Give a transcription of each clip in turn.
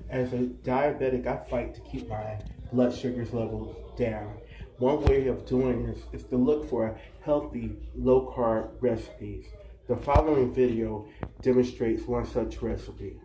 As a diabetic, I fight to keep my blood sugars levels down. One way of doing this is to look for healthy, low-carb recipes. The following video demonstrates one such recipe.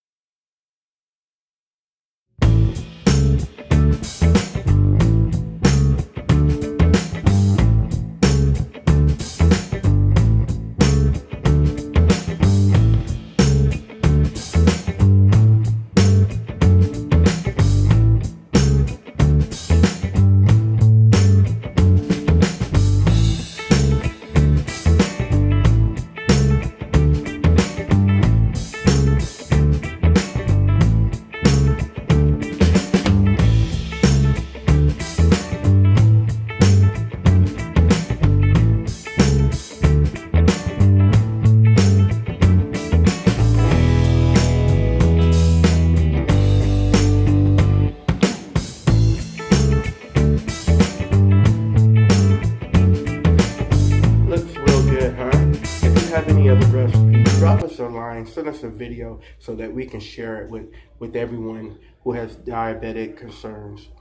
If you have any other recipes, drop us a line, send us a video so that we can share it with everyone who has diabetic concerns.